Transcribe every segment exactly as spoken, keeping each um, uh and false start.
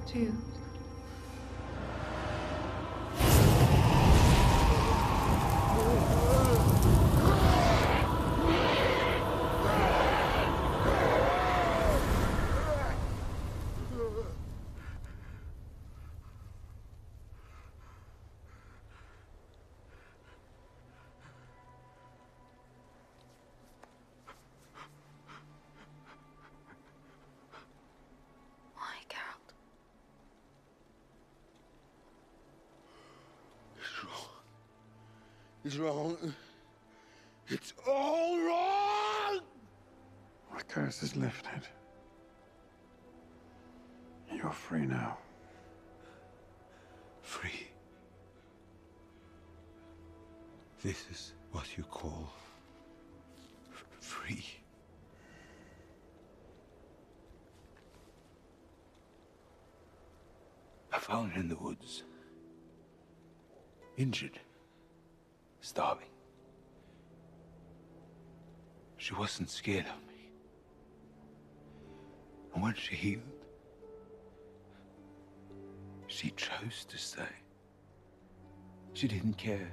too. It's wrong. It's all wrong! The curse is lifted. You're free now. Free? This is what you call f free? I found her in the woods. Injured. Starving. She wasn't scared of me. And when she healed, she chose to stay. She didn't care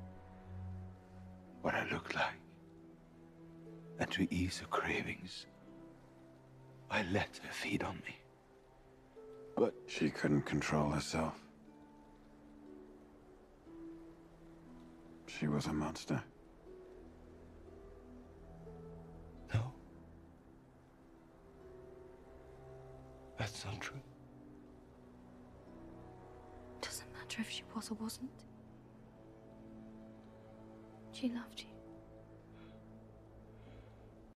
what I looked like. And to ease her cravings, I let her feed on me. But she couldn't control herself. She was a monster. No. That's not true. Doesn't matter if she was or wasn't. She loved you.